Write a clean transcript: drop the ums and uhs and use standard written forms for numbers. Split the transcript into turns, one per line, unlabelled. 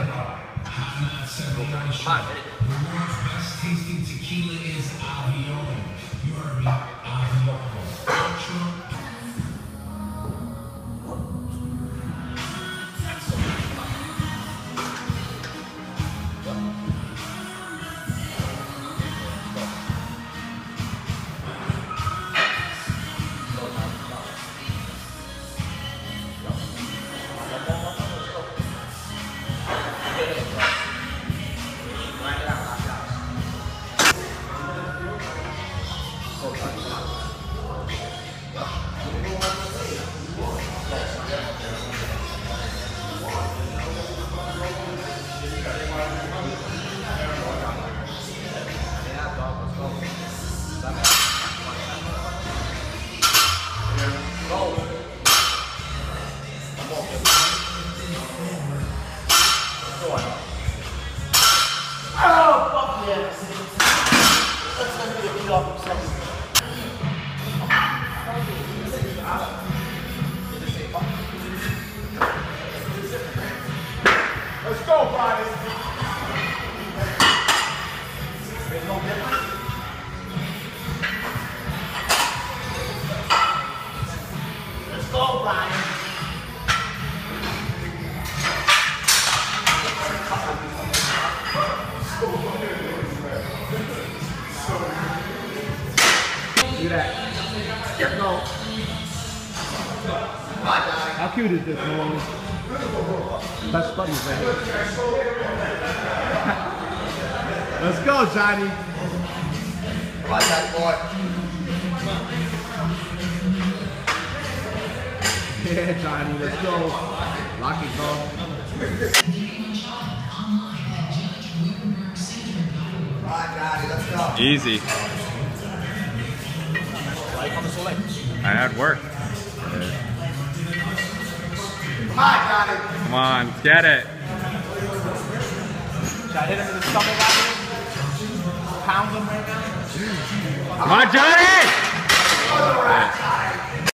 on, hit it.
The world's best tasting tequila is Avion. You heard me, Avion. Ultra.
Let's go, Brian. There's no difference. Let's go, Brian.
Do that. Yep, go.
How cute is this, Malone? Best buddies right here. Let's go, Johnny.
Come on, Johnny boy.
Yeah, Johnny, let's go. Lock it, go.
Come on, Johnny, let's go.
Easy. I had work.
Come on, Johnny.
Come on, let's get it.
Should I hit him in the stomach after? Pound him right now?
Come on, Johnny!
Go to the rack.